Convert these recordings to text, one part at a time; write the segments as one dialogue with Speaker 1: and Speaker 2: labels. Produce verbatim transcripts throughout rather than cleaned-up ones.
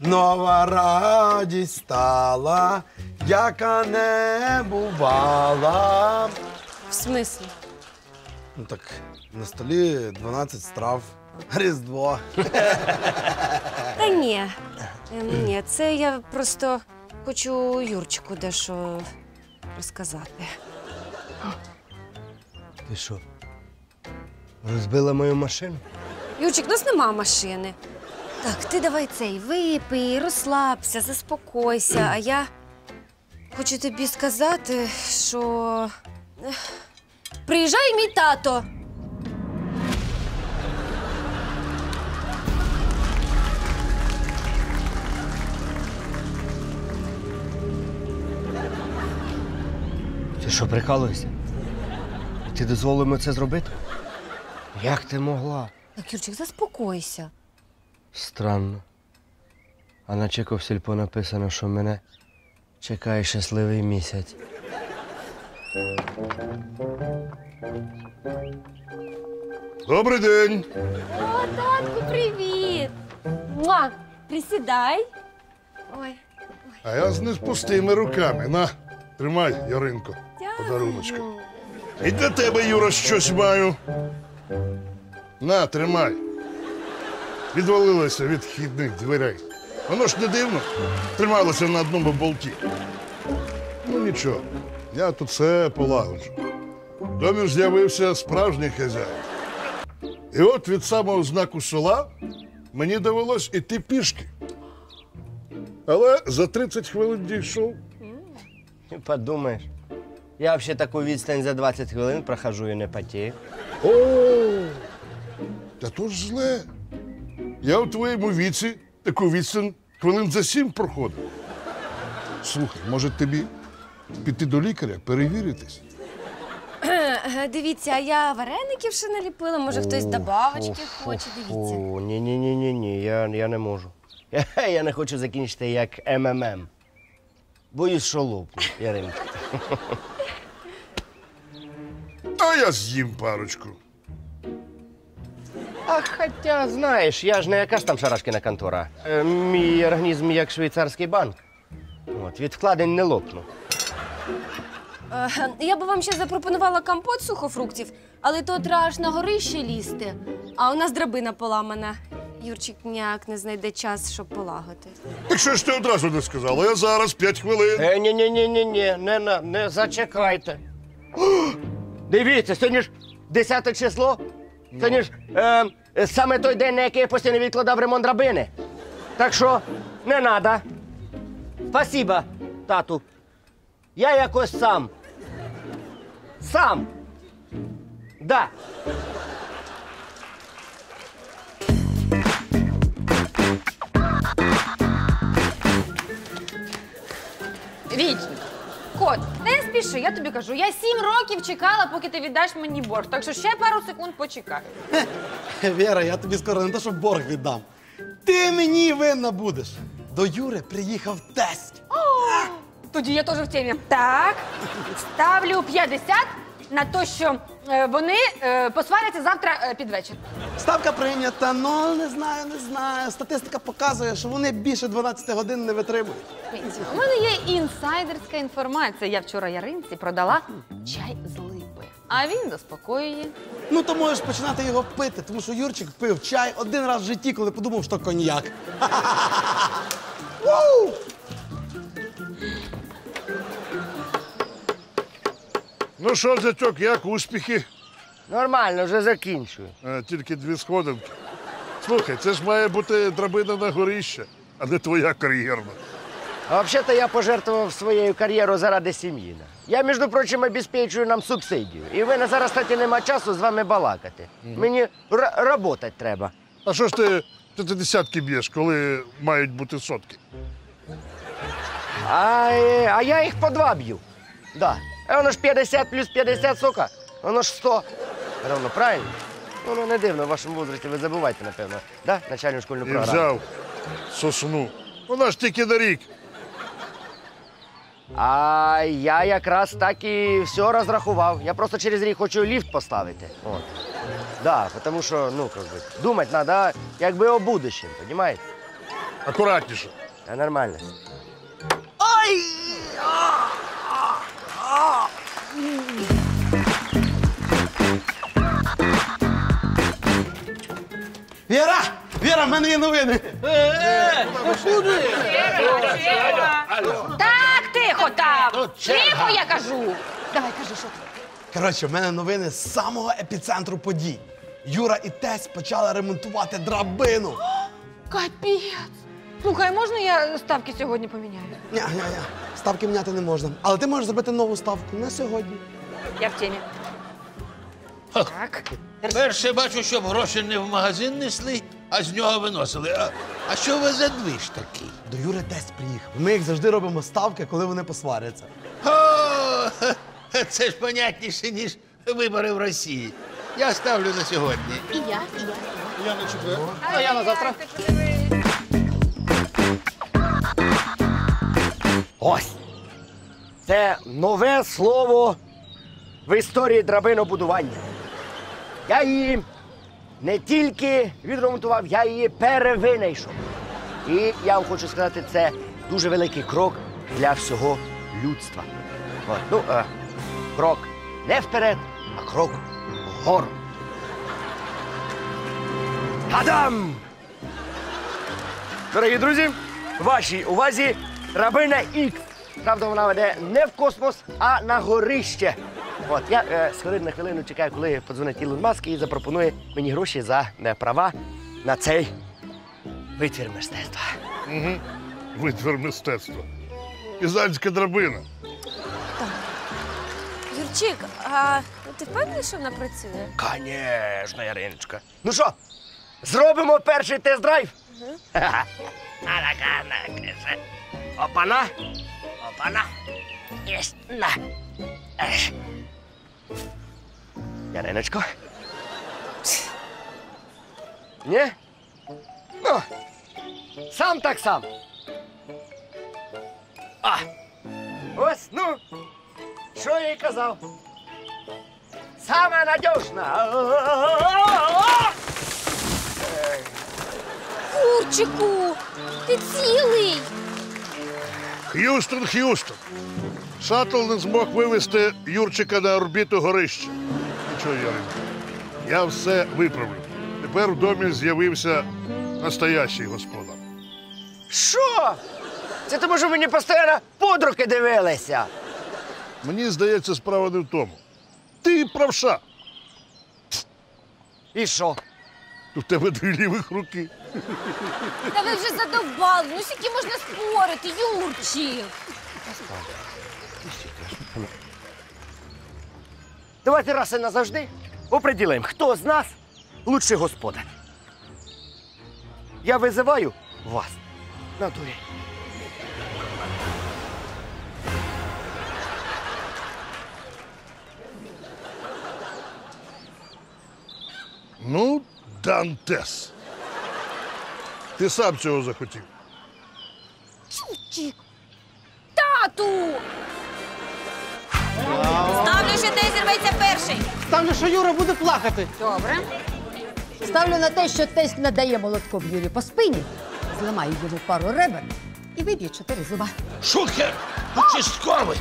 Speaker 1: Нова радість стала, яка не бувала.
Speaker 2: В смислі?
Speaker 1: Ну так, на столі дванадцять страв. Різдво.
Speaker 2: Та ні. Ем, Ні, це я просто хочу Юрчику дещо розказати.
Speaker 3: Ти що? Розбила мою машину?
Speaker 2: Юрчик, у нас нема машини. Так, ти давай цей, випий, розслабся, заспокойся, а я хочу тобі сказати, що ех, приїжджає мій тато.
Speaker 3: Ти що, прикалуєшся? Ти дозволив мені це зробити? Як ти могла?
Speaker 2: Так, Юрчик, заспокойся.
Speaker 3: Странно. А на чеку в сільпо написано, що мене чекає щасливий місяць.
Speaker 4: Добрий день.
Speaker 2: О, татку, привіт! Муа! Присідай. Ой,
Speaker 4: А я з не з пустими руками. На, тримай, Яринко, подаруночка. І для тебе, Юра, щось маю. На, тримай. Відвалилося від вхідних дверей. Воно ж не дивно. Трималося на одному болті. Ну нічого, я тут все полагоджу. В домі ж з'явився справжній хазяїн. І от від самого знаку села мені довелось іти пішки. Але за тридцять хвилин дійшов.
Speaker 3: І подумаєш, я взагалі таку відстань за двадцять хвилин прохожу і не потію.
Speaker 4: О, та то ж зле. Я у твоєму віці таку відстань хвилин за сім проходив. Слухай, може тобі піти до лікаря, перевіритись?
Speaker 2: Е, Дивіться, а я вареників ще наліпила, може хтось добавочки хоче, дивіться.
Speaker 3: О, ні-ні-ні-ні, я, я не можу. Я, я не хочу закінчити як ем ем ем. Боюсь, що лопну, Яринка.
Speaker 4: А я з'їм парочку.
Speaker 3: А хоча, знаєш, я ж не якась там шарашкіна контора. Е, мій організм як швейцарський банк. От, від вкладень не лопну.
Speaker 2: Е, Я би вам ще запропонувала компот з сухофруктів, але то треба аж на горище лізти. А у нас драбина поламана. Юрчик ніяк не знайде час, щоб полагодити.
Speaker 4: Так що ж ти одразу не сказала? Я зараз п'ять хвилин.
Speaker 3: Е, ні-ні-ні-ні, не, на- не зачекайте. О, дивіться, сьогодні ж десяте число. Сьогодні ж е, саме той день, на який я постійно відкладав ремонт драбини. Так що не треба. Спасибо, тату. Я якось сам. Сам. Да.
Speaker 5: Віч, кот, не спіши, я тобі кажу. Я сім років чекала, поки ти віддаш мені борг. Так що ще пару секунд почекай.
Speaker 1: Віра, я тобі скоро не то, що борг віддам. Ти мені винна будеш. До Юри приїхав тесть.
Speaker 5: Тоді я теж в темі. Так, ставлю п'ятдесят на те, що е, вони е, посваряться завтра е, під вечір.
Speaker 1: Ставка прийнята, ну не знаю, не знаю. Статистика показує, що вони більше дванадцяти годин не витримують.
Speaker 5: У мене є інсайдерська інформація. Я вчора Яринці продала чай з липи, а він заспокоює.
Speaker 1: Ну то можеш починати його пити, тому що Юрчик пив чай один раз в житті, коли подумав, що коньяк. Вау!
Speaker 4: Ну що, зятьок, як успіхи?
Speaker 3: Нормально, вже закінчую.
Speaker 4: Е, тільки дві сходинки. Слухай, це ж має бути драбина на горище, а не твоя кар'єрна.
Speaker 3: А взагалі-то я пожертвував своєю кар'єрою заради сім'ї. Я, між прочим, обезпечую нам субсидію. І в мене зараз, кстати, нема часу з вами балакати. Мені працювати треба.
Speaker 4: А що ж ти п'ятидесятки б'єш, коли мають бути сотки?
Speaker 3: А, е, а я їх по два б'ю. Да. А воно ж п'ятдесят плюс п'ятдесят, сука, воно ж сто. Равно, правильно? Ну, ну, не дивно, в вашому возрасті ви забуваєте, напевно, да? Начальну школьну
Speaker 4: І
Speaker 3: програму.
Speaker 4: взяв сосну. Вона ж тільки на рік.
Speaker 3: А я якраз так і все розрахував. Я просто через рік хочу ліфт поставити. От. Да, тому що, ну, как би, думати треба, якби о будущем, розумієте?
Speaker 4: Акуратніше.
Speaker 3: Та нормально.
Speaker 1: Віра! Віра, в мене є новини.
Speaker 5: Так, тихо там! Тихо, я кажу! Давай, кажи, що ти.
Speaker 1: Коротше, в мене новини з самого епіцентру подій. Юра і тесть почали ремонтувати драбину.
Speaker 5: Капець! Слухай, можна я ставки сьогодні поміняю?
Speaker 1: Ня-ня-ня, ставки міняти не можна. Але ти можеш зробити нову ставку на сьогодні.
Speaker 5: Я в темі. Так.
Speaker 6: Перше бачу, щоб гроші не в магазин несли, а з нього виносили. А, а що ви за двіж такий?
Speaker 1: До Юри тесть приїхав. Ми як завжди робимо ставки, коли вони посваряться.
Speaker 6: О, це ж понятніше, ніж вибори в Росії. Я ставлю на сьогодні.
Speaker 5: І я, і я.
Speaker 1: Я на четвер.
Speaker 5: А я на завтра.
Speaker 3: Ось. Це нове слово в історії драбинобудування. Я її не тільки відремонтував, я її перевинайшов. І я вам хочу сказати, це дуже великий крок для всього людства. От, ну, е, крок не вперед, а крок вгору. Адам! Дорогі друзі, вашій увазі драбина Ікс. Правда, вона веде не в космос, а на горище. От, я е, з хвилини на хвилину чекаю, коли подзвонить Ілон Маск і запропонує мені гроші за е, права на цей витвір мистецтва.
Speaker 4: Угу. Витвір мистецтва. Пізанська драбина.
Speaker 2: Юрчик, а ти впевнений, що вона працює?
Speaker 3: Конечно, Яриночка. Ну що, зробимо перший тест-драйв? Ха-ха. Опана. Опана. Єсть. На. Ех. Яриночко. Ні? Ну, сам так сам. А. Ось, ну, що я й казав. Саме надіжна.
Speaker 2: Юрчику, ти цілий.
Speaker 4: Х'юстон, Х'юстон. Шаттл не змог вивезти Юрчика на орбіту горища. Нічого, Яринко, я все виправлю. Тепер в домі з'явився настоящий господар.
Speaker 3: Що? Це тому, що мені постійно подруки дивилися.
Speaker 4: Мені здається, справа не в тому. Ти правша.
Speaker 3: І що?
Speaker 4: У тебе дві лівих руки.
Speaker 2: Та ви вже задовбали. Ну скільки можна спорити, Юрчик?
Speaker 3: Давайте раз і назавжди оприділимо, хто з нас лучший господар. Я визиваю вас на дуель.
Speaker 4: Ну, Дантес. Ти сам цього захотів.
Speaker 2: Юрчик. Тату! Ставлю, що ти зірветься перший.
Speaker 1: Ставлю, що Юра буде плакати.
Speaker 5: Добре.
Speaker 7: Ставлю на те, що тесть надає молотком Юрі по спині, зламає йому пару ребер і виб'є чотири зуба.
Speaker 6: Шухер! Участковий!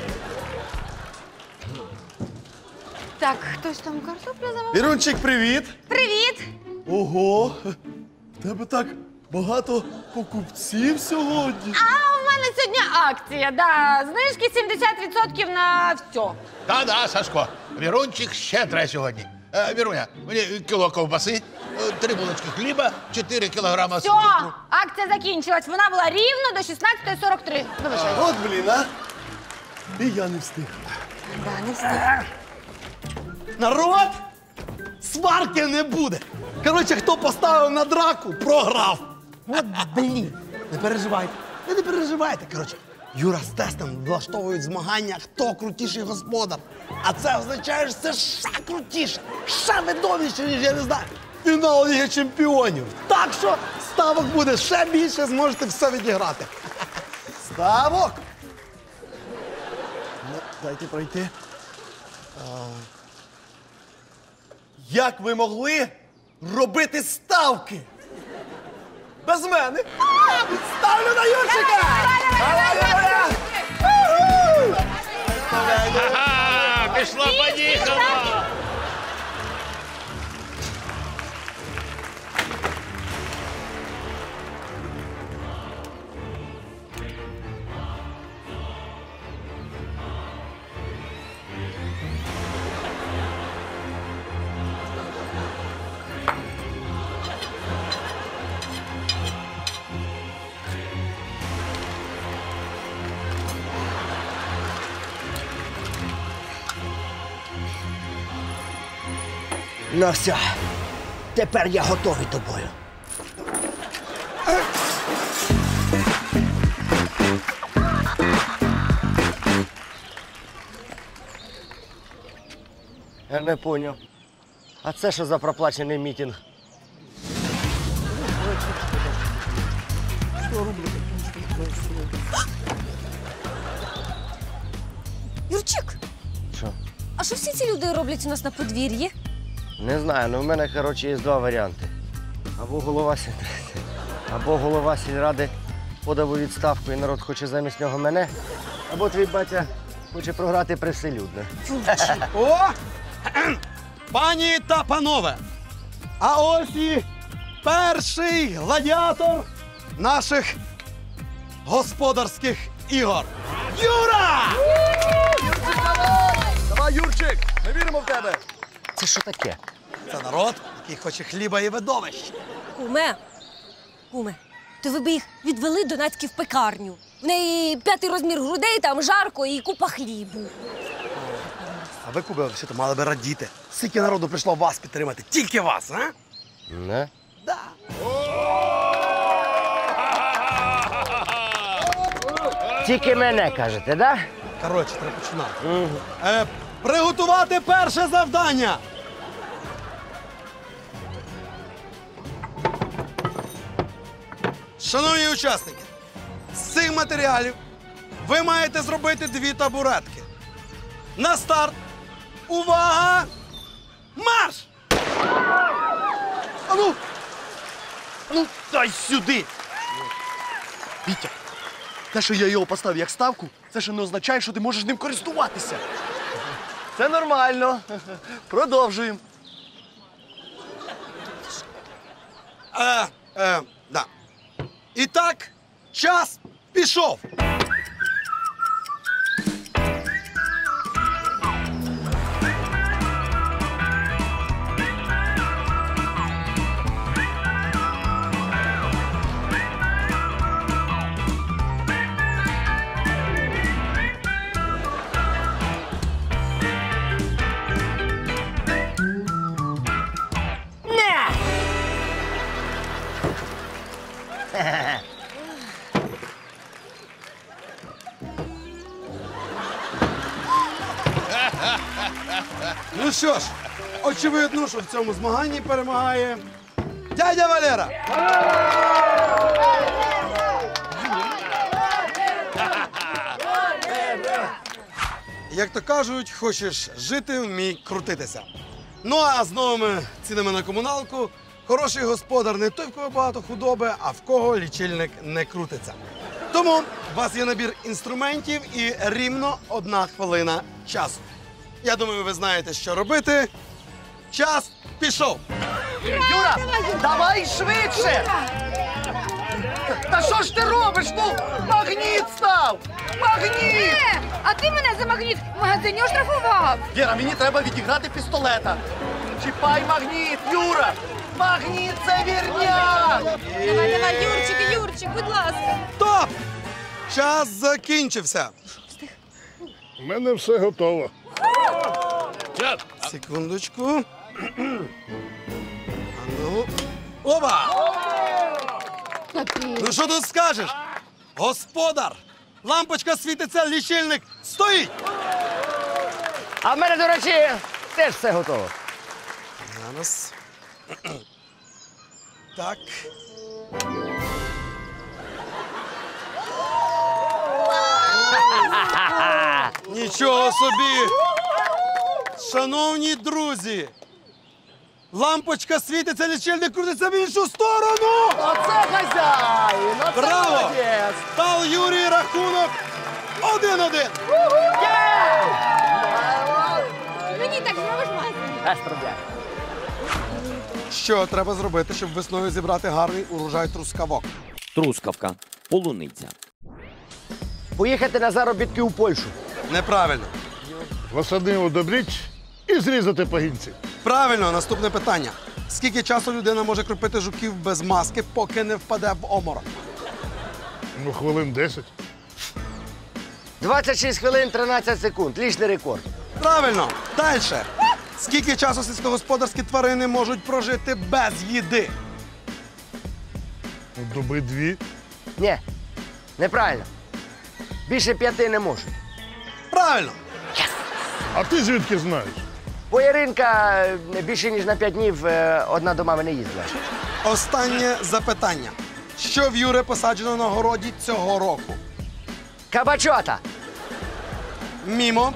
Speaker 5: Так, хтось там картоплю замовив?
Speaker 1: Вірунчик, привіт.
Speaker 5: Привіт!
Speaker 1: Ого, в тебе так багато покупців сьогодні.
Speaker 5: А у мене сьогодні акція, да. Знижки сімдесят відсотків на все.
Speaker 6: Та-да, Сашко, Вірунчик щедра сьогодні. Е, Віруня, мені кіло ковбаси, е, три булочки хліба, чотири кілограма
Speaker 5: Все,
Speaker 6: цукру.
Speaker 5: акція закінчилась. Вона була рівно до шістнадцятої сорок три. Вибачай.
Speaker 1: От, блін, а. І я не встиг.
Speaker 5: Да, не встиг.
Speaker 1: Народ! Сварки не буде. Коротше, хто поставив на драку, програв.
Speaker 7: От блін.
Speaker 1: Не переживайте. Ви не переживайте. Коротше, Юра з тестом влаштовують змагання, хто крутіший господар. А це означає, що це ще крутіше, ще відоміше, ніж, я не знаю, фінал Ліги Чемпіонів. Так що ставок буде ще більше, зможете все відіграти. Ставок! Ну, дайте пройти. А... Як ви могли робити ставки? Без мене? Ставлю на Юрчика!
Speaker 6: Ага, пішла, поїхала!
Speaker 3: Ну все, тепер я готовий тобою. Я не поняв. А це що за проплачений мітинг?
Speaker 2: Юрчик,
Speaker 3: Що?
Speaker 2: а що всі ці люди роблять у нас на подвір'ї?
Speaker 3: Не знаю, ну в мене, коротше, є два варіанти. Або голова сіль... або голова сільради подав у відставку і народ хоче замість нього мене, або твій батя хоче програти привселюдно.
Speaker 1: О! Пані та панове! А ось і перший гладіатор наших господарських ігор. Юра!
Speaker 8: Давай, Юрчик, ми віримо в тебе.
Speaker 3: Це що таке?
Speaker 1: Це народ, який хоче хліба і видовищ.
Speaker 2: Куме, куме, то ви б їх відвели до Надьки в пекарню. В неї п'ятий розмір грудей, там жарко і купа хлібу.
Speaker 1: А ви, Кубе, все-то мали би радіти. Скільки народу прийшло вас підтримати? Тільки вас, а?
Speaker 3: Не?
Speaker 1: Да.
Speaker 3: Тільки мене кажете, да?
Speaker 1: Коротше, треба починати. Е, приготувати перше завдання. Шановні учасники, з цих матеріалів ви маєте зробити дві табуретки. На старт. Увага! Марш!
Speaker 8: Ану! Ану, дай сюди! Вітя, те, що я його поставив як ставку, це ще не означає, що ти можеш ним користуватися. Це нормально. Продовжуємо.
Speaker 1: Е, е, да. І так, час пішов. Ну що ж, очевидно, що в цьому змаганні перемагає дядя Валера. Як то кажуть, хочеш жити, вмій крутитися. Ну а з новими цінами на комуналку хороший господар не той, в кого багато худоби, а в кого лічильник не крутиться. Тому у вас є набір інструментів і рівно одна хвилина часу. Я думаю, ви знаєте, що робити. Час пішов.
Speaker 8: Юра, давай швидше! Та що ж ти робиш? Ну, магніт став! Магніт!
Speaker 5: А ти мене за магніт в магазині оштрафував.
Speaker 8: Віра, мені треба відіграти пістолета. Чіпай магніт, Юра! Магніт – це вірняк!
Speaker 2: Давай, давай, Юрчик, Юрчик, будь ласка.
Speaker 1: Стоп! Час закінчився.
Speaker 4: У мене все готово.
Speaker 1: Секундочку. Ану. Опа! Ну що тут скажеш? Господар! Лампочка світиться, лічильник стоїть!
Speaker 3: А в мене, до речі, теж все готово.
Speaker 1: Зараз. Так. Нічого собі! Шановні друзі! Лампочка світиться, лічильник крутиться в іншу сторону!
Speaker 8: Оце хазяїн! Оце
Speaker 1: Браво!
Speaker 8: молодець!
Speaker 1: Став Юрій рахунок один-один.
Speaker 5: Мені так зробиш, Мася?
Speaker 3: Без проблем.
Speaker 1: Що треба зробити, щоб весною зібрати гарний урожай трускавок?
Speaker 9: Трускавка. Полуниця.
Speaker 3: Поїхати на заробітки у Польщу.
Speaker 1: Неправильно.
Speaker 4: Восени удобріть і зрізати пагінці.
Speaker 1: Правильно, наступне питання. Скільки часу людина може кропити жуків без маски, поки не впаде в оморок?
Speaker 4: Ну, хвилин десять.
Speaker 3: двадцять шість хвилин тринадцять секунд. Лічний рекорд.
Speaker 1: Правильно. Далі. Скільки часу сільськогосподарські тварини можуть прожити без їди?
Speaker 4: Ну, доби дві.
Speaker 3: Ні, неправильно. Більше п'яти не можуть.
Speaker 1: Правильно.
Speaker 4: А ти звідки знаєш?
Speaker 3: Бо Яринка е, більше ніж на п'ять днів е, одна до мами не їздила.
Speaker 1: Останнє запитання. Що в Юри посаджено на городі цього року?
Speaker 3: Кабачота.
Speaker 1: Мімо.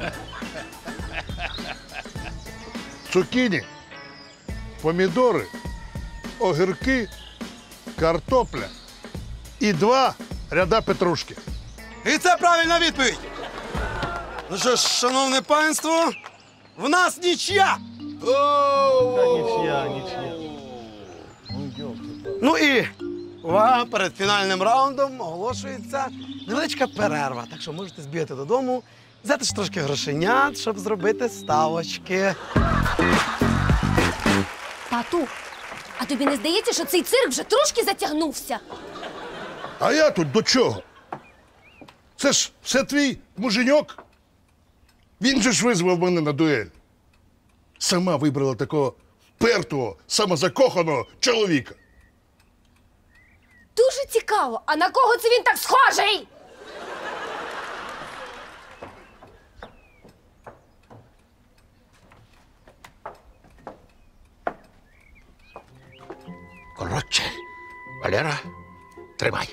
Speaker 4: Цукіні, помідори, огірки, картопля і два ряда петрушки.
Speaker 1: І це правильна відповідь. Ну що ж, шановне панство, в нас нічия.
Speaker 8: Нічия, нічия.
Speaker 1: Ну і увага, перед фінальним раундом оголошується невеличка перерва. Так що можете збігати додому, взяти ж трошки грошенят, щоб зробити ставочки.
Speaker 2: Тату, а тобі не здається, що цей цирк вже трошки затягнувся?
Speaker 4: А я тут до чого? Це ж все твій муженьок. Він же ж визвав мене на дуель. Сама вибрала такого впертого, самозакоханого чоловіка.
Speaker 2: Дуже цікаво, а на кого це він так схожий?
Speaker 6: Коротше, Валера, тримай.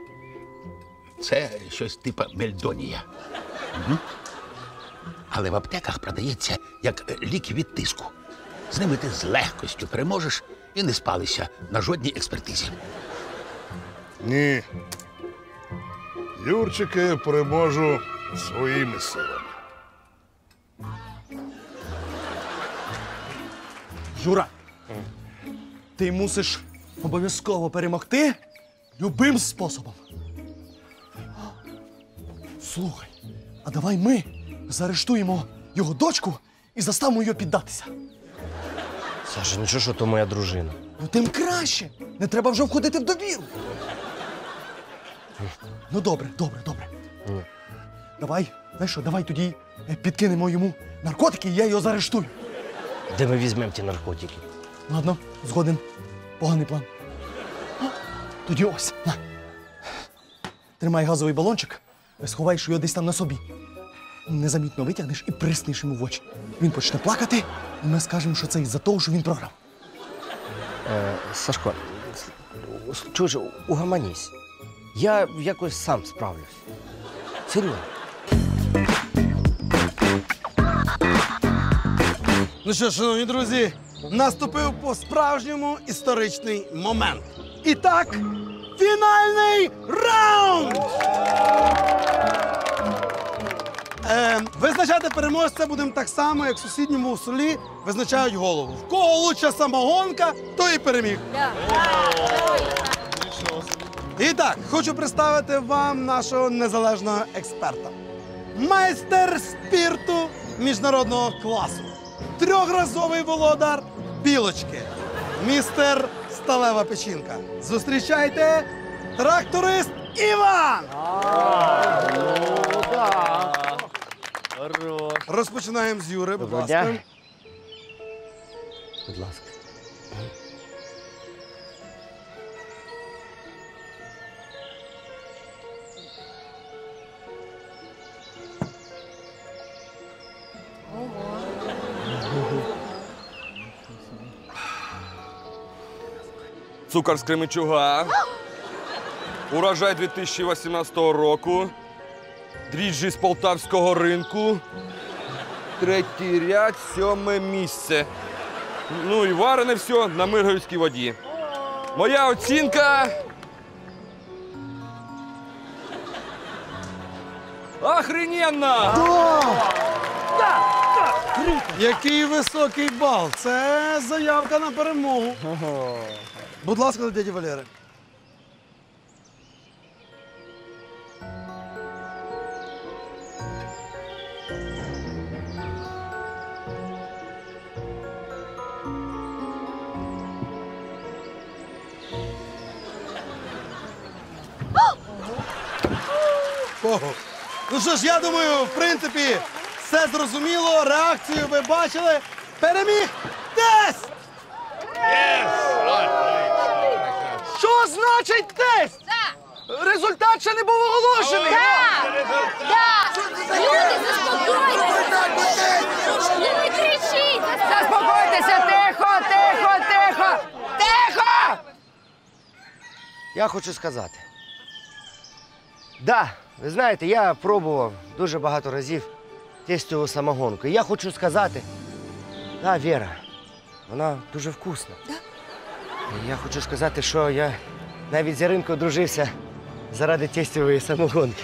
Speaker 6: Це щось типу мельдонія. Угу. Але в аптеках продається як ліки від тиску. З ними ти з легкостю переможеш і не спалися на жодній експертизі.
Speaker 4: Ні. Юрчика я переможу своїми силами.
Speaker 8: Юра, ти мусиш обов'язково перемогти любим способом. Слухай, а давай ми заарештуємо його дочку і заставимо її піддатися.
Speaker 3: Саша, ну що, що то моя дружина?
Speaker 8: Ну тим краще. Не треба вже входити в довіру. Ну добре, добре, добре. Давай, знаєш що, давай тоді е, підкинемо йому наркотики, і я його заарештую.
Speaker 3: Де ми візьмемо ті наркотики?
Speaker 8: Ладно, згоден. Поганий план. А, тоді ось. На. Тримай газовий балончик, сховаєш його десь там на собі. Незамітно витягнеш і присниш йому в очі. Він почне плакати, і ми скажемо, що це із-за того, що він програв.
Speaker 3: Е, Сашко, чуєш, угаманісь. Я якось сам справлюсь. Серйозно.
Speaker 1: Ну що, шановні друзі, наступив по-справжньому історичний момент. І так, фінальний раунд! Е, визначати переможця будемо так само, як в сусідньому селі визначають голову. В кого лучша самогонка, той і переміг. І так, хочу представити вам нашого незалежного експерта. Майстер спірту міжнародного класу. Трьохразовий володар білочки. Містер Сталева печінка. Зустрічайте, тракторист Іван! Розпочинаємо з Юри, будь
Speaker 3: Доброго
Speaker 1: ласка.
Speaker 3: дня. Будь ласка.
Speaker 10: Цукор з Кременчуга. Урожай дві тисячі вісімнадцятого року. Дріжджі з полтавського ринку. Третій ряд, сьоме місце. Ну і варене все на миргородській воді. Моя оцінка. Охрененно!
Speaker 1: Який високий бал! Це заявка на перемогу. Будь ласка, до дяді Валери. Ого. Ну що ж, я думаю, в принципі, все зрозуміло, реакцію ви бачили. Переміг тест!
Speaker 8: Що значить тест? Результат ще не був оголошений.
Speaker 2: Люди, заспокойтеся! Ну не кричіть!
Speaker 3: Заспокойтеся, тихо, тихо, тихо! Тихо! Я хочу сказати. Да, ви знаєте, я пробував дуже багато разів тестову самогонку. І я хочу сказати, да, Віра, вона дуже вкусна.
Speaker 2: Да?
Speaker 3: І я хочу сказати, що я навіть з Яринкою дружився заради тестової самогонки.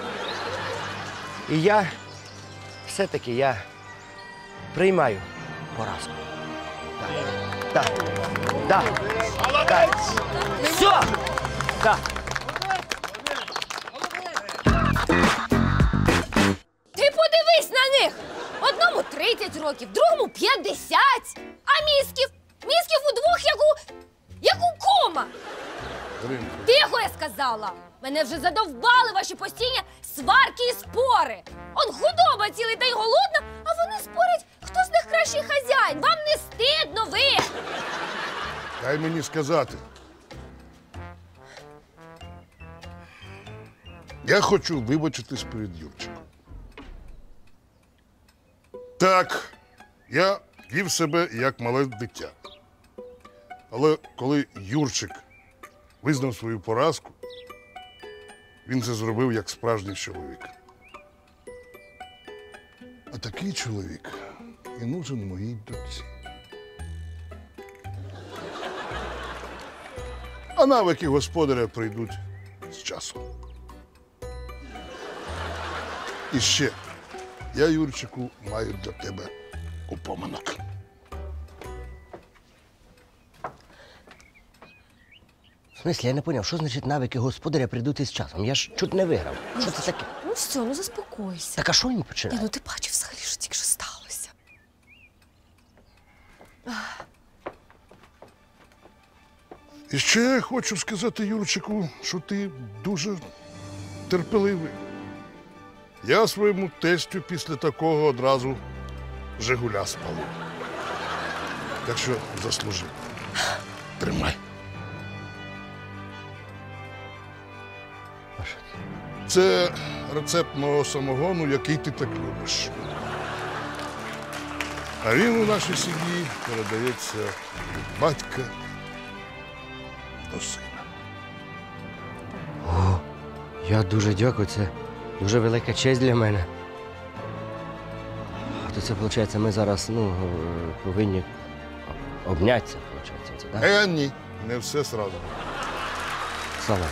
Speaker 3: І я все-таки я приймаю поразку. Так, так, так, так. Все! Так.
Speaker 2: Ти подивись на них! Одному тридцять років, другому п'ятдесят. А місків? Місків удвох, як у... як у кома. Тихо, я сказала! Мене вже задовбали ваші постійні сварки і спори. Он худоба цілий день голодна, а вони спорять, хто з них кращий хазяїн. Вам не стидно, ви!
Speaker 4: Дай мені сказати. Я хочу вибачитись перед Юрчиком. Так, я вів себе як мале дитя. Але коли Юрчик визнав свою поразку, він це зробив як справжній чоловік. А такий чоловік і нужен моїй дочці. А навики господаря прийдуть з часом. І ще, я, Юрчику, маю для тебе упоминок.
Speaker 3: В смислі, я не поняв, що значить навики господаря прийдуть із часом? Я ж чуть не виграв. Що це таке?
Speaker 2: Ну все, ну заспокойся.
Speaker 3: Так а що він
Speaker 2: Ні,
Speaker 3: починає?
Speaker 2: ну ти бачив взагалі, що тільки що сталося.
Speaker 4: І ще я хочу сказати, Юрчику, що ти дуже терпеливий. Я своєму тестю після такого одразу Жигуля спалив. Так що заслужив. Тримай. Це рецепт мого самогону, який ти так любиш. А він у нашій сім'ї передається від батька до сина.
Speaker 3: О, я дуже дякую, це дуже велика честь для мене. А то це, виходить, ми зараз, ну, е, повинні обнятися, виходить, це, так?
Speaker 4: Е, ні, не все сразу.
Speaker 3: Слава.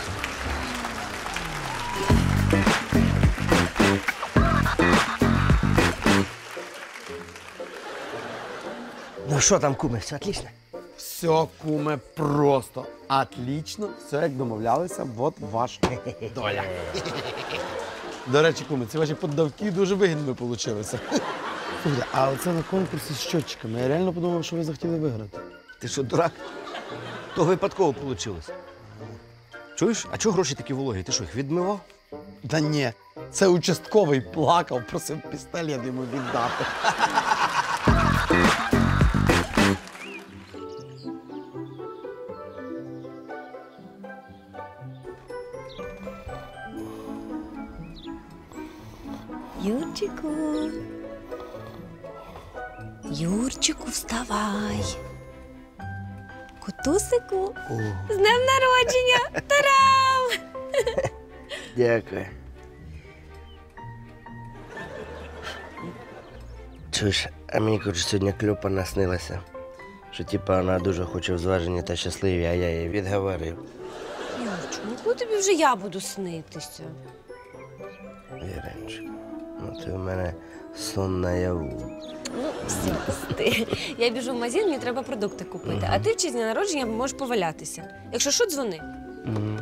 Speaker 3: Ну що там, куме, все отлично?
Speaker 1: Все, куме, просто отлично. Все, як домовлялися, от ваша доля. До речі, куме, ці ваші поддавки дуже вигідними вийшли. Слухайте, а оце на конкурсі з щотчиками. Я реально подумав, що ви захотіли виграти.
Speaker 3: Ти що, дурак? То випадково вийшло. Чуєш? А чого гроші такі вологі? Ти що, їх відмивав?
Speaker 1: Та ні, це участковий плакав, просив пістолет йому віддати.
Speaker 2: Юрчику. Юрчику, вставай. Котусику. З днем народження! Тарам!
Speaker 3: Дякую. Чуєш, а мені, коротше, сьогодні кльопа наснилася. що типа вона дуже хоче в зважені та щасливі, а я її відговорив.
Speaker 2: Юрчик, ну коли тобі вже я буду снитися?
Speaker 3: Іринчик, ну ти в мене сон наяву.
Speaker 2: Ну, сісти. Я біжу в магазин, мені треба продукти купити. А ти в честь дня народження можеш повалятися. Якщо що, дзвони.
Speaker 3: Угу.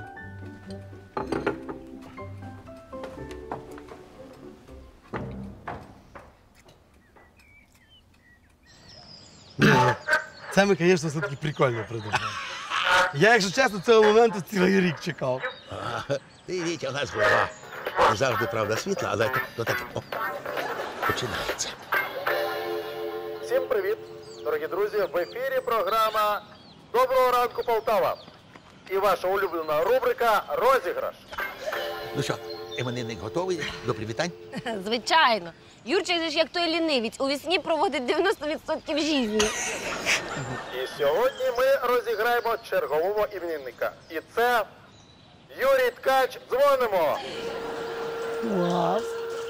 Speaker 1: Це ми, звісно, все-таки прикольно придумали. Я, якщо чесно, цього моменту цілий рік чекав.
Speaker 6: Ти, Вітя, у нас голова. Не завжди, правда, світла, але то так о, починається.
Speaker 11: Всім привіт, дорогі друзі! В ефірі програма «Доброго ранку, Полтава» і ваша улюблена рубрика «Розіграш».
Speaker 6: Ну що, іменинник готовий до привітань?
Speaker 2: Звичайно. Юрчик же ж як той лінивець, у вісні проводить дев'яносто відсотків житті.
Speaker 11: І сьогодні ми розіграємо чергового іменинника. І це Юрій Ткач. Дзвонимо!
Speaker 1: Клас.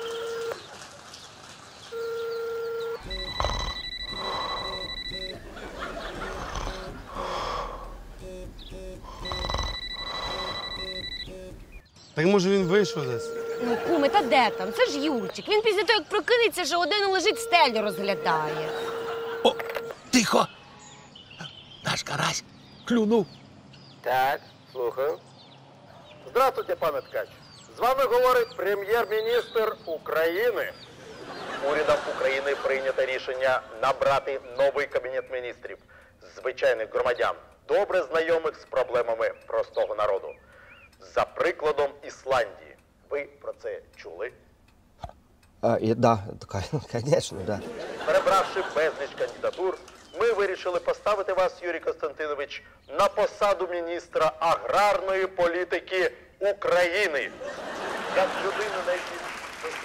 Speaker 1: Так може він вийшов десь?
Speaker 2: Ну, куми, та де там? Це ж Юрчик. Він після того, як прокинеться, що один лежить стелю розглядає.
Speaker 6: О, тихо! Наш карась клюнув.
Speaker 11: Так, слухаю. Здравствуйте, пане Ткач. З вами говорить прем'єр-міністр України. Урядом України прийнято рішення набрати новий кабінет міністрів з звичайних громадян, добре знайомих з проблемами простого народу. За прикладом Ісландії. Ви про це чули?
Speaker 3: А, і, да, звісно, да.
Speaker 11: Перебравши безліч кандидатур, ми вирішили поставити вас, Юрій Костянтинович, на посаду міністра аграрної політики України. Як людину найбільш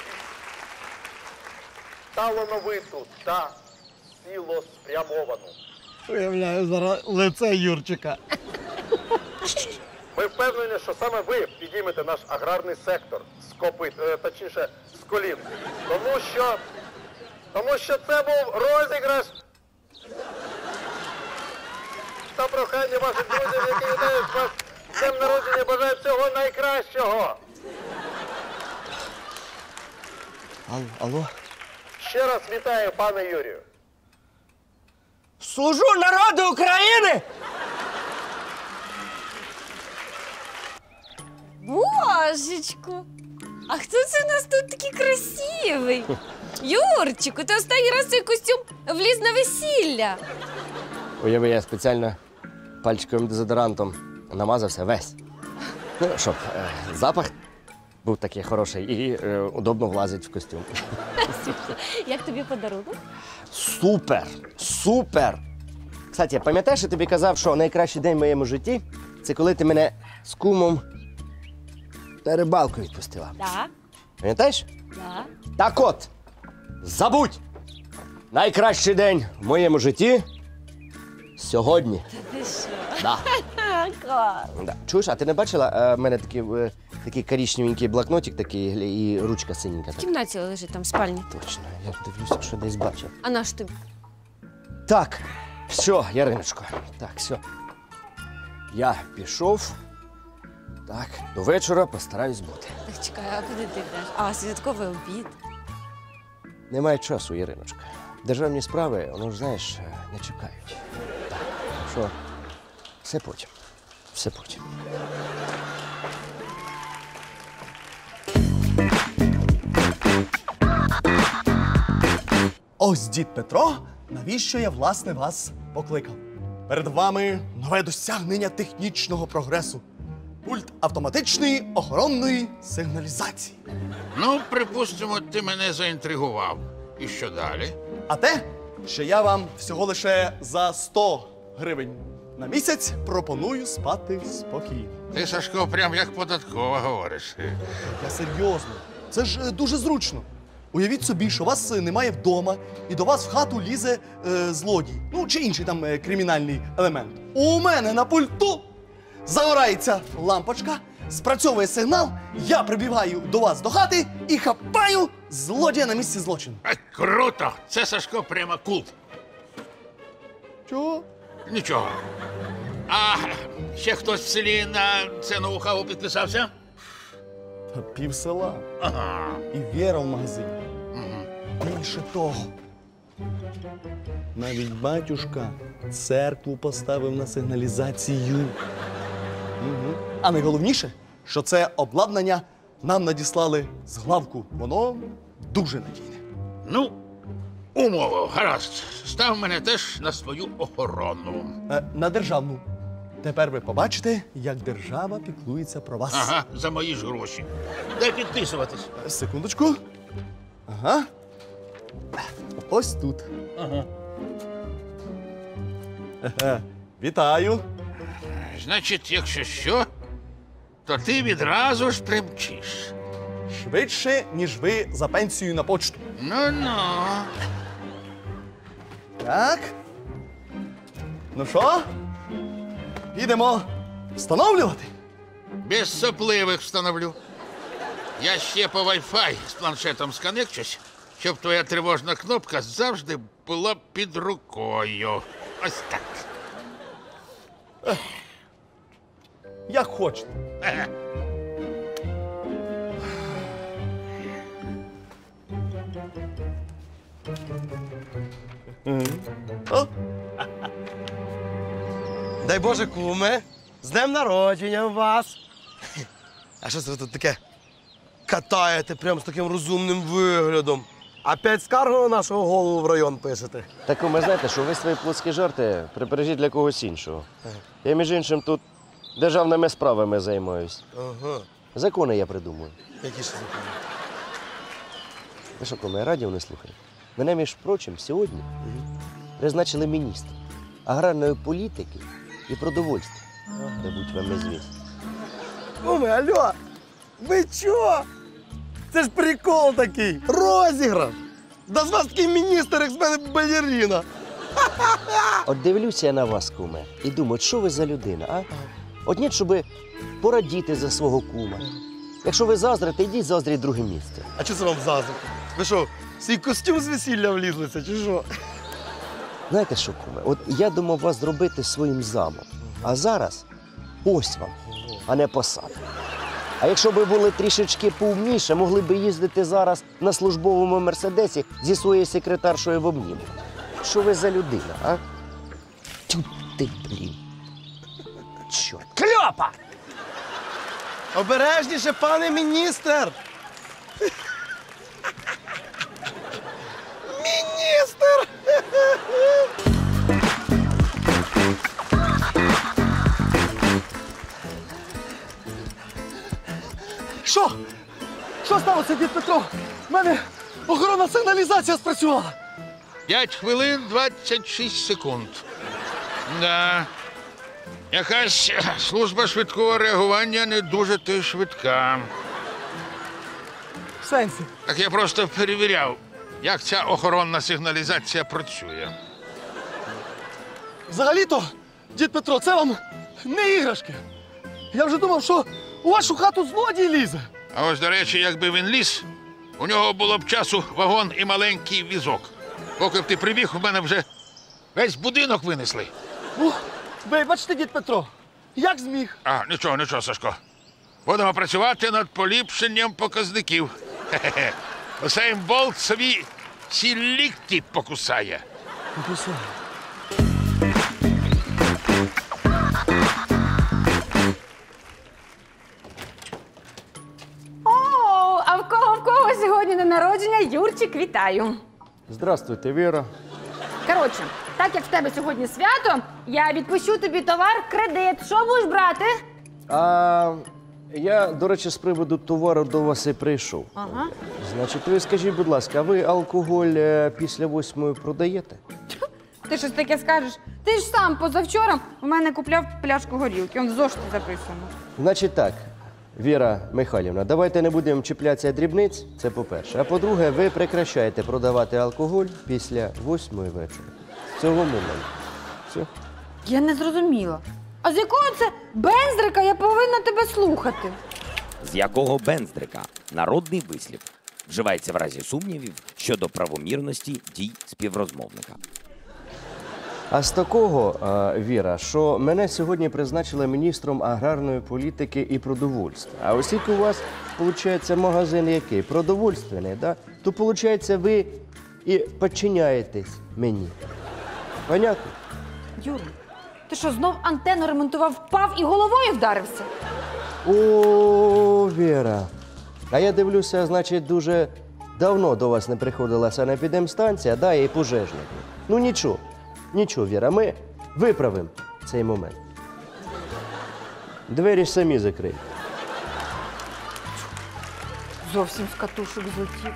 Speaker 11: талановиту та цілеспрямовану.
Speaker 1: Уявляю зараз лице Юрчика.
Speaker 11: Ми впевнені, що саме ви підіймете наш аграрний сектор з копит, е, точніше, з колін. Тому що, тому що це був розіграш та прохання ваших друзів, які вітають вас з днем народження, бажаю всього найкращого.
Speaker 3: Алло, алло.
Speaker 11: Ще раз вітаю, пане Юрію.
Speaker 3: Служу народу України!
Speaker 2: Божечку! А хто це у нас тут такий красивий? Юрчику, ти останній раз цей костюм вліз на весілля.
Speaker 3: Уяви, я спеціально пальчиковим дезодорантом намазався весь. Ну, щоб е, запах був такий хороший і е, удобно влазить в костюм.
Speaker 2: Як тобі подарунок?
Speaker 3: Супер! Супер! Кстати, пам'ятаєш, я тобі казав, що найкращий день в моєму житті – це коли ти мене з кумом на рибалку відпустила.
Speaker 2: Так.
Speaker 3: Пам'ятаєш?
Speaker 2: Так.
Speaker 3: Так от, забудь! Найкращий день в моєму житті – сьогодні.
Speaker 2: Ти що?
Speaker 3: Да.
Speaker 2: Клас.
Speaker 3: Да. Чуєш, а ти не бачила, в мене такий, е, такий коричневенький блокнотик такий і ручка синенька.
Speaker 2: В
Speaker 3: Так.
Speaker 2: кімнаті лежить там в спальні.
Speaker 3: Точно, я дивлюся, що десь бачив.
Speaker 2: А наш тобі?
Speaker 3: Так, все, Яриночко, так, все. Я пішов. Так, до вечора постараюсь бути.
Speaker 2: Так чекай, а куди ти йдеш? А, святковий обід.
Speaker 3: Немає часу, Яриночка. Державні справи, воно ж, знаєш, не чекають. Так, що, все потім. Все потім.
Speaker 8: Ось дід Петро, навіщо я, власне, вас покликав. Перед вами нове досягнення технічного прогресу. Пульт автоматичної охоронної сигналізації.
Speaker 6: Ну, припустимо, ти мене заінтригував. І що далі?
Speaker 8: А те, що я вам всього лише за сто гривень на місяць пропоную спати спокійно.
Speaker 6: Ти, Сашко, прям як податкова говориш.
Speaker 8: Я серйозно. Це ж е, дуже зручно. Уявіть собі, що вас е, немає вдома, і до вас в хату лізе е, злодій. Ну, чи інший там е, кримінальний елемент. У мене на пульту загорається лампочка, спрацьовує сигнал, я прибігаю до вас до хати і хапаю злодія на місці злочину.
Speaker 6: А, круто! Це, Сашко, прямо культ.
Speaker 8: Чого?
Speaker 6: Нічого. А ще хтось в селі на це нову каву підписався?
Speaker 8: Та пів села.
Speaker 6: Ага.
Speaker 8: І Віра в магазині. Більше того. Навіть батюшка церкву поставив на сигналізацію. Угу. А найголовніше, що це обладнання нам надіслали з главку. Воно дуже надійне.
Speaker 6: Ну, умови, гаразд. Став мене теж на свою охорону.
Speaker 8: Е, на державну. Тепер ви побачите, як держава піклується про вас.
Speaker 6: Ага, за мої ж гроші. Дай підписуватись.
Speaker 8: Секундочку. Ага. Ось тут.
Speaker 6: Ага.
Speaker 8: Е-е. Вітаю.
Speaker 6: Значить, якщо що, то ти відразу ж примчиш.
Speaker 8: Швидше, ніж ви за пенсію на почту.
Speaker 6: Ну-ну.
Speaker 8: Так. Ну що? Підемо встановлювати?
Speaker 6: Без сопливих встановлю. Я ще по Wi-Fi з планшетом сконекчусь, щоб твоя тривожна кнопка завжди була під рукою. Ось так.
Speaker 8: Як хочете.
Speaker 6: Ага.
Speaker 8: О,
Speaker 1: Дай Боже, куме, з днем народження вас. А що це ви тут таке катаєте прям з таким розумним виглядом? Опять скаргу на нашого голову в район пишете?
Speaker 3: Так ви знаєте, що ви свої плотські жарти прибережіть для когось іншого. Я, між іншим, тут державними справами займаюсь.
Speaker 1: Ага.
Speaker 3: Закони я придумую.
Speaker 1: Які ж закони?
Speaker 3: Ви що, коли радіо не слухаєте? Мене, між прочим, сьогодні призначили міністром аграрної політики і продовольства. Да будь вам известно.
Speaker 1: Куме, алло, ви чо? Це ж прикол такий, розіграш. Да з вас такий міністр, як з мене балерина.
Speaker 3: От дивлюся я на вас, куме, і думаю, що ви за людина, а? От ні, щоб порадіти за свого кума. Якщо ви заздрите, йдіть заздріть друге місце.
Speaker 1: А чого це вам заздрити? Ви що, в свій костюм з весілля влізлися, чи що?
Speaker 3: Знаєте що, куме, от я думав вас зробити своїм замом, а зараз ось вам, а не посада. А якщо б ви були трішечки поумніше, могли б їздити зараз на службовому мерседесі зі своєю секретаршою в обнімку. Що ви за людина, а? Тю ти, блін. Чорт. Кльопа!
Speaker 1: Обережніше, пане міністр! Міністр!
Speaker 8: Що? Що сталося, дід Петро? У мене охоронна сигналізація спрацювала.
Speaker 6: П'ять хвилин двадцять шість секунд. Да. Якась служба швидкого реагування не дуже ти швидка.
Speaker 8: В сенсі?
Speaker 6: Так я просто перевіряв, як ця охоронна сигналізація працює.
Speaker 8: Взагалі-то, дід Петро, це вам не іграшки. Я вже думав, що у вашу хату злодій лізе.
Speaker 6: А ось, до речі, якби він ліз, у нього було б часу вагон і маленький візок. Поки б ти прибіг, у мене вже весь будинок винесли.
Speaker 8: Ну, вибачте, дід Петро, як зміг?
Speaker 6: А, нічого, нічого, Сашко. Будемо працювати над поліпшенням показників. Хе-хе-хе. Усейн Болт собі всі лікті покусає.
Speaker 8: Покусає.
Speaker 5: О, а в кого в кого сьогодні на народження? Юрчик, вітаю.
Speaker 3: Здравствуйте, Віра.
Speaker 5: Коротше, так як в тебе сьогодні свято, я відпущу тобі товар в кредит. Що будеш брати?
Speaker 3: А я, до речі, з приводу товару до вас і прийшов.
Speaker 5: Ага.
Speaker 3: Значить, ви скажіть, будь ласка, а ви алкоголь е, після восьмої продаєте?
Speaker 5: Ти щось таке скажеш? Ти ж сам позавчора у мене купляв пляшку горілки. Он в зошиті записано.
Speaker 3: Значить так, Віра Михайлівна, давайте не будемо чіплятися дрібниць, це по-перше. А по-друге, ви прекращаєте продавати алкоголь після восьмої вечора. З цього моменту. Все.
Speaker 5: Я не зрозуміла. А з якого це бенздрика я повинна тебе слухати?
Speaker 9: З якого бенздрика? Народний вислів. Вживається в разі сумнівів щодо правомірності дій співрозмовника.
Speaker 3: А з такого, а, Віра, що мене сьогодні призначили міністром аграрної політики і продовольства. А оскільки у вас, виходить, магазин який? Продовольственний, да? То, виходить, ви і підчиняєтесь мені. Понятно?
Speaker 5: Юра, ти що, знов антенну ремонтував, впав і головою вдарився?
Speaker 3: О, Віра. А я дивлюся, значить, дуже давно до вас не приходила санепідемстанція, да, і пожежники. Ну нічого, нічого, Віра, ми виправимо цей момент. Двері ж самі закриють.
Speaker 5: Зовсім з катушок злетів.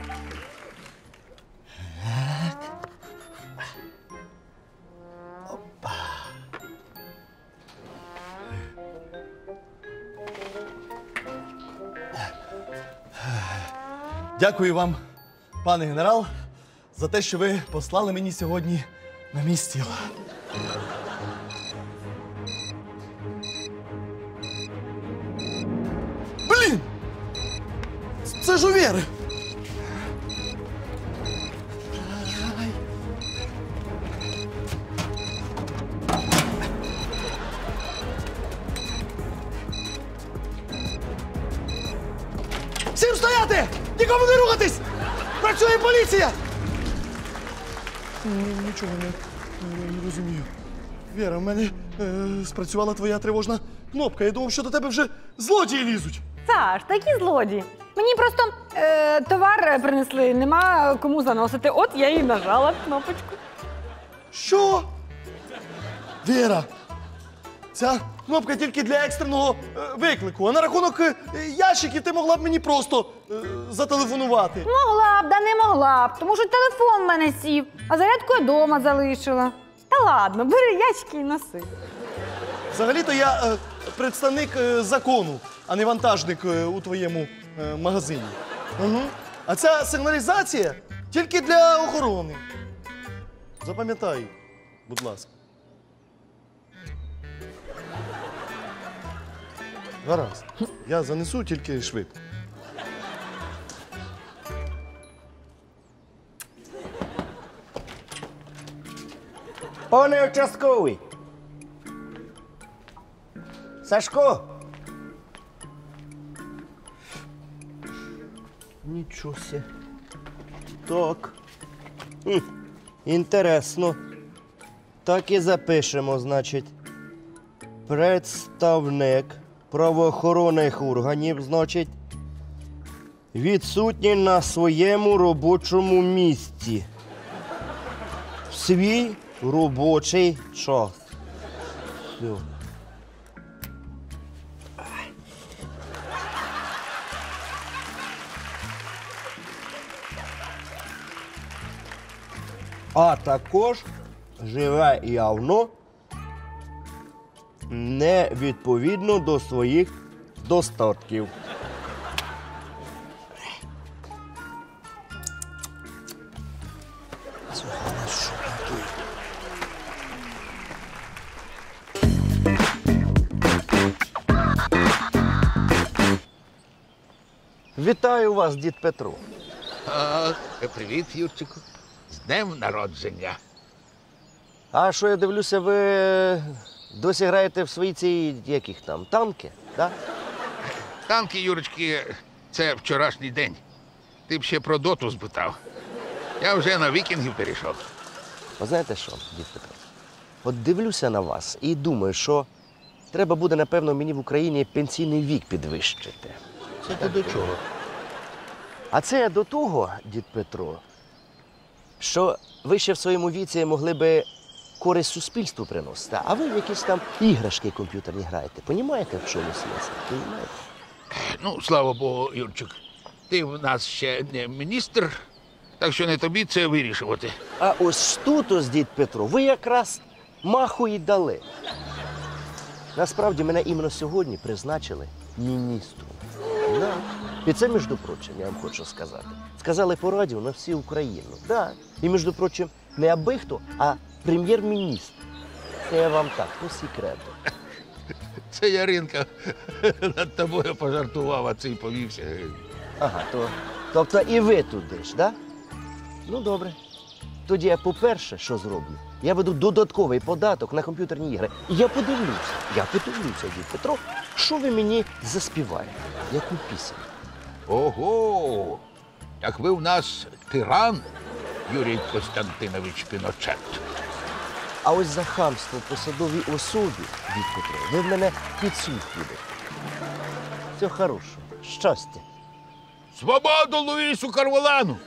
Speaker 8: Дякую вам, пане генерал, за те, що ви послали мені сьогодні на мій стіл. Блін! Це ж у Віри! Всім стояти! Нікому не рухатись! Працює поліція! Нічого не, не розумію. Віра, в мене е, спрацювала твоя тривожна кнопка. Я думав, що до тебе вже злодії лізуть.
Speaker 5: Саш, такі злодії. Мені просто е, товар принесли, нема кому заносити. От я і нажала кнопочку.
Speaker 8: Що? Віра, ця кнопка тільки для екстреного е, виклику. А на рахунок е, ящиків ти могла б мені просто е, зателефонувати.
Speaker 5: Могла б, да не могла б, тому що телефон в мене сів, а зарядку я вдома залишила. Та ладно, бери ящики і носи.
Speaker 8: Взагалі-то я е, представник е, закону, а не вантажник е, у твоєму е, магазині. Угу. А ця сигналізація тільки для охорони. Запам'ятай, будь ласка. Гаразд. Я занесу тільки швидко.
Speaker 3: Пане участковий! Сашко! Нічого себе. Так. Хм. Інтересно. Так і запишемо, значить. Представник правоохоронних органів, значить, відсутній на своєму робочому місці. В свій робочий час. Все. А також живе явно не відповідно до своїх достатків. Вітаю вас, дід Петро.
Speaker 6: А, привіт, Юрчику. З днем народження.
Speaker 3: А що я дивлюся, ви досі граєте в свої ці, яких там, танки, да?
Speaker 6: Танки, Юрочки, це вчорашній день. Ти б ще про доту збитав. Я вже на вікінгів перейшов.
Speaker 3: Ви знаєте що, дід Петро? От дивлюся на вас і думаю, що треба буде, напевно, мені в Україні пенсійний вік підвищити.
Speaker 6: Це ти до чого?
Speaker 3: А це до того, дід Петро, що ви ще в своєму віці могли би користь суспільству приносити, а ви в якісь там іграшки комп'ютерні граєте. Понімаєте, в чому смисл? Понімаєте?
Speaker 6: Ну, слава Богу, Юрчик, ти в нас ще не міністр, так що не тобі це вирішувати.
Speaker 3: А ось тут, ось, дід Петро, ви якраз маху і дали. Насправді, мене іменно сьогодні призначили міністром. Да. І це, між прочим, я вам хочу сказати. Сказали по радіо на всю Україну. Да. І, між прочим, не аби хто, а прем'єр-міністр. Це я вам так, по секрету.
Speaker 6: Це Яринка над тобою пожартував, а цей повівся.
Speaker 3: Ага, то, тобто і ви туди ж, да? Ну, добре. Тоді я, по-перше, що зроблю? Я веду додатковий податок на комп'ютерні ігри. І я подивлюся, я подивлюся, дід Петро, що ви мені заспіваєте, яку пісню.
Speaker 6: Ого! Так ви в нас тиран, Юрій Костянтинович Піночет.
Speaker 3: А ось за хамство посадовій особі, дід Петро, ви в мене під суд підете. Всього хорошого, щастя.
Speaker 6: Свободу Луїсу Карвалану!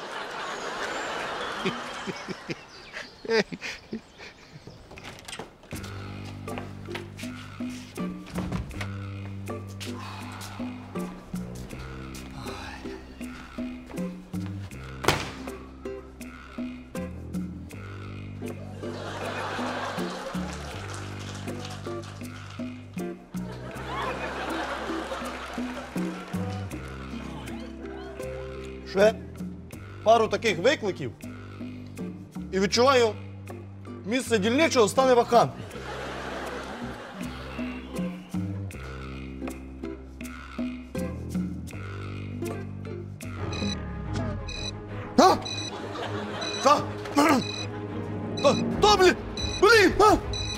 Speaker 8: Ще пару таких викликів і відчуваю, місце дільничого стане вакантним. А? Та? Та, та, блін! Блін! А?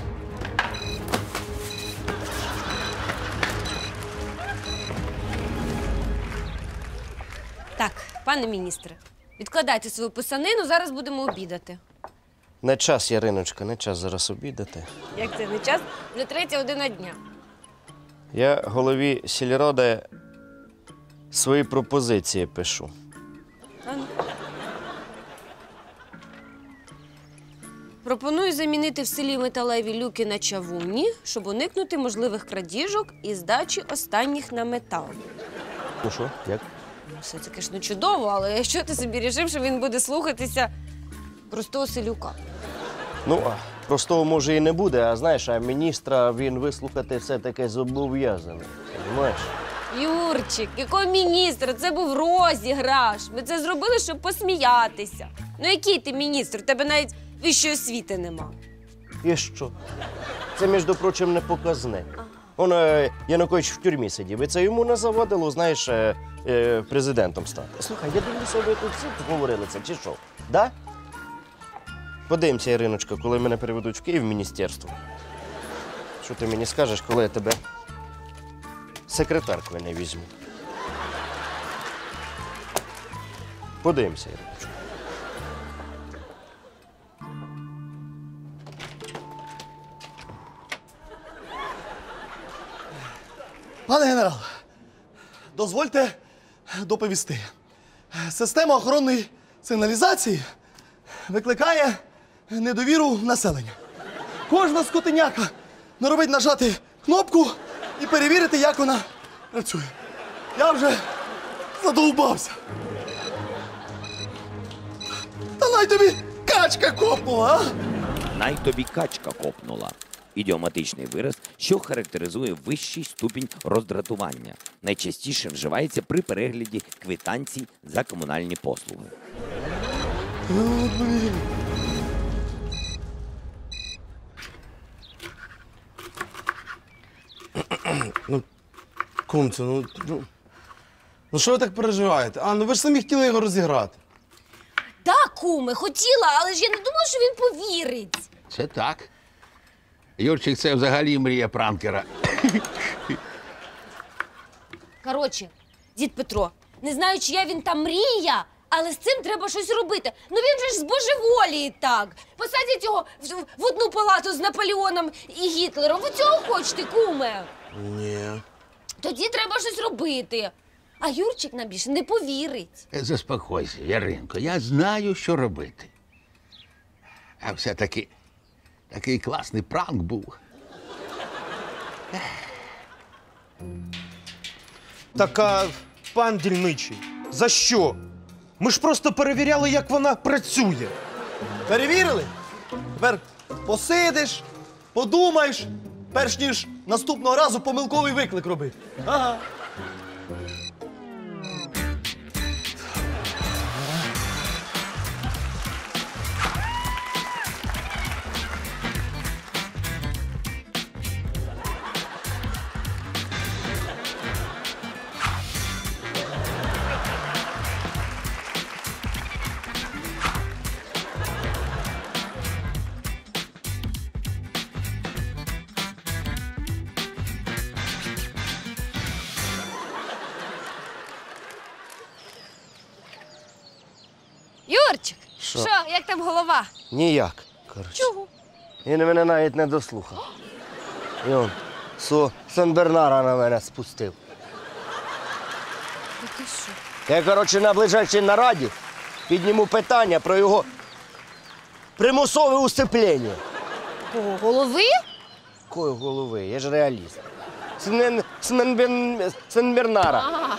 Speaker 2: Так, пане міністре, відкладайте свою писанину, зараз будемо обідати.
Speaker 3: Не час, Яриночка, не час зараз обідати.
Speaker 2: Як це не час? Вже третя година дня.
Speaker 3: Я голові сільради свої пропозиції пишу.
Speaker 2: А ну. Пропоную замінити в селі металеві люки на чавунні, щоб уникнути можливих крадіжок і здачі останніх на метал.
Speaker 3: Ну що, як?
Speaker 2: Все це, звісно, чудово, але якщо ти собі рішив, що він буде слухатися простого селюка?
Speaker 3: Ну, а простого може і не буде, а знаєш, а міністра він вислухати все-таки зобов'язаний. Понимаєш?
Speaker 2: Юрчик, якого міністра? Це був розіграш. Ми це зробили, щоб посміятися. Ну який ти міністр? У тебе навіть вищої освіти нема.
Speaker 3: І що? Це, між прочим, не показне. Он е, Янукович в тюрмі сидів, і це йому не завадило, знаєш, е, е, президентом стати. Слухай, я дивлюся, ви тут всі поговорили це, чи що? Да? Подивимося, Іриночка, коли мене переведуть в Київ в міністерство. Що ти мені скажеш, коли я тебе секретаркою не візьму? Подивимося, Іриночка.
Speaker 8: Пане генерал, дозвольте доповісти. Система охоронної сигналізації викликає недовіру населення. Кожна скотиняка норовить нажати кнопку і перевірити, як вона працює. Я вже задовбався. Та най тобі качка копнула, а?
Speaker 9: Най тобі качка копнула. Ідіоматичний вираз, що характеризує вищий ступінь роздратування. Найчастіше вживається при перегляді квитанцій за комунальні послуги.
Speaker 1: Ну, кумцю, ну, ну, ну що ви так переживаєте? А, ну ви ж самі хотіли його розіграти.
Speaker 2: Так, куме, хотіла, але ж я не думала, що він повірить.
Speaker 6: Це так. Юрчик, це взагалі мрія пранкера.
Speaker 2: Коротше, дід Петро, не знаю, чия він там мрія, але з цим треба щось робити. Ну він же ж збожеволіє так. Посадять його в, в одну палату з Наполеоном і Гітлером. Ви цього хочете, куме?
Speaker 1: Ні.
Speaker 2: Тоді треба щось робити. А Юрчик нам більше не повірить.
Speaker 6: Заспокойся, Яринко, я знаю, що робити. А все-таки такий класний пранк був.
Speaker 12: Так, а, пан дільничий, за що? Ми ж просто перевіряли, як вона працює.
Speaker 8: Перевірили? Тепер посидиш, подумаєш, перш ніж наступного разу помилковий виклик робити. Ага.
Speaker 3: Що?
Speaker 2: Що, як там голова?
Speaker 3: Ніяк. Коротше.
Speaker 2: Чого?
Speaker 3: Він мене навіть не дослухав. І он со Сан-Бернара на мене спустив.
Speaker 2: Ну ти що?
Speaker 3: Я, коротше, на ближайшій нараді підніму питання про його примусове усиплення.
Speaker 2: Кого, голови?
Speaker 3: Якої голови? Я ж реаліст. Смен... Сменбен... Сен-Бернара.
Speaker 2: А,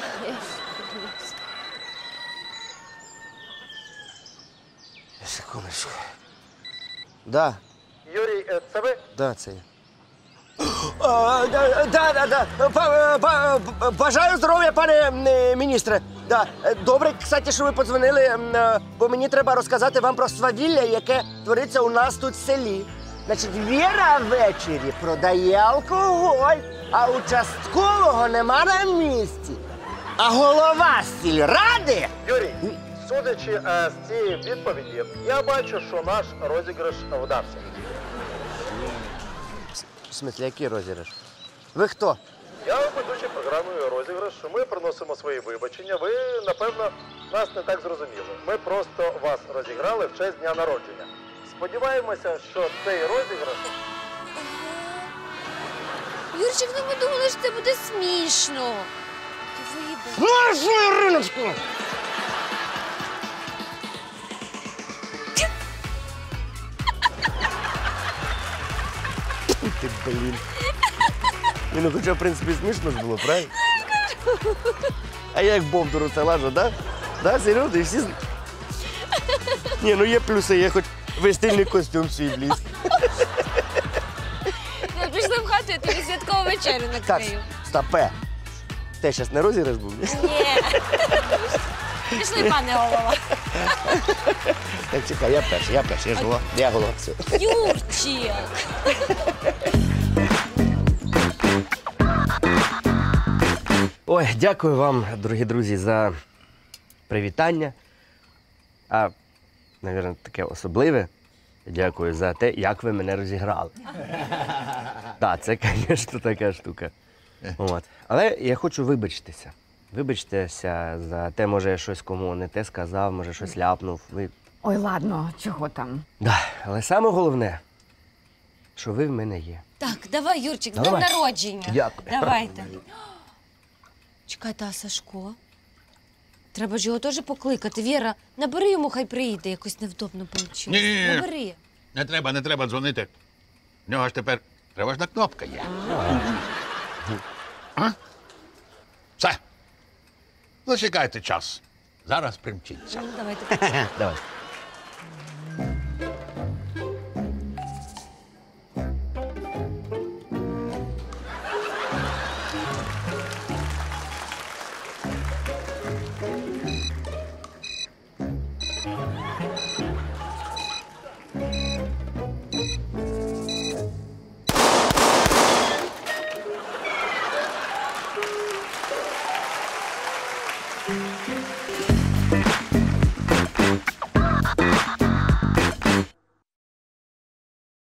Speaker 3: Секундочку. Да,
Speaker 11: Юрій, е, це ви?
Speaker 3: да, це я. А, да, да, да, да. Ба- ба- ба- Бажаю здоров'я, пане е, міністре. Да. е, Добре, кстати, що ви подзвонили, м, е, бо мені треба розказати вам про свавілля, яке твориться у нас тут в селі. Значить, Віра ввечері продає алкоголь, а участкового нема на місці. А голова сільради...
Speaker 11: Юрій, судячи е, з цієї відповіді, я бачу, що наш розіграш вдався.
Speaker 3: В смислі, який розіграш? Ви хто?
Speaker 11: Я ведучий програмою розіграш. Ми приносимо свої вибачення. Ви, напевно, нас не так зрозуміли. Ми просто вас розіграли в честь дня народження. Сподіваємося, що цей розіграш...
Speaker 2: Юрчик, ну ми думали, що це буде смішно. Ти вибач.
Speaker 3: Ну, що, Іриночко? Ти, блін. Ні, ну хоча, в принципі, смішно ж було, правильно? А я як бовдуру це лажу, да? Да, серйозно? І всі... з- Ні, ну є плюси, є хоч вестильний костюм свій вліз.
Speaker 2: Я прийшла в хату, я тобі святкову вечерю
Speaker 3: Так,
Speaker 2: накрию.
Speaker 3: стопе. Те зараз не розіграш був? ні?
Speaker 2: Ні. Пішли, пане голова.
Speaker 3: Так, чекай, я перший, я перший, я ж голова. Я голова, все.
Speaker 2: Юрчик.
Speaker 3: Ой, дякую вам, дорогі друзі, за привітання. А, мабуть, таке особливе. Дякую за те, як ви мене розіграли. Так, це, звісно, така штука. От. Але я хочу вибачитися. Вибачтеся за те, може, я щось кому не те сказав, може, щось ляпнув. Ви...
Speaker 5: Ой, ладно, чого там?
Speaker 3: Да. Але саме головне, що ви в мене є.
Speaker 2: Так, давай, Юрчик, з днем
Speaker 3: Давай.
Speaker 2: народження.
Speaker 3: Дякую.
Speaker 2: Давайте. Чекайте, а Сашко? Треба ж його теж покликати. Віра, набери йому, хай приїде. Якось невдобно вийшло.
Speaker 6: Ні-ні-ні.
Speaker 2: Набери.
Speaker 6: Не треба, не треба дзвонити. В нього ж тепер тривожна кнопка є. А? Все. Зачекайте час. Зараз примчиться.
Speaker 2: Ну, давайте.
Speaker 3: Давай.